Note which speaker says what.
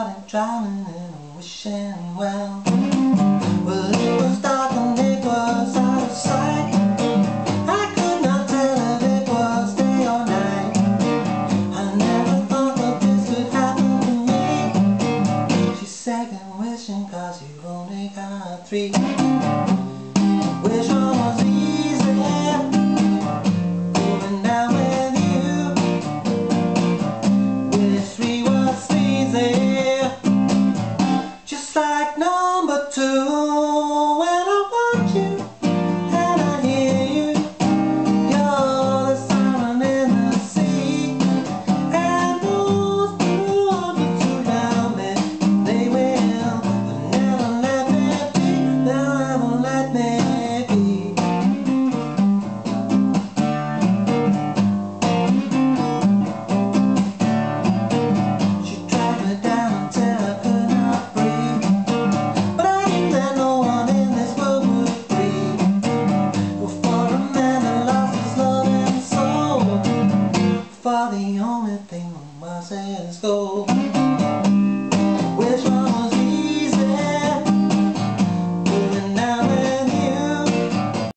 Speaker 1: started drowning in a wishing well. Well, it was dark and it was out of sight. I could not tell if it was day or night. I never thought that this could happen to me. She's second wishing 'cause you only got three.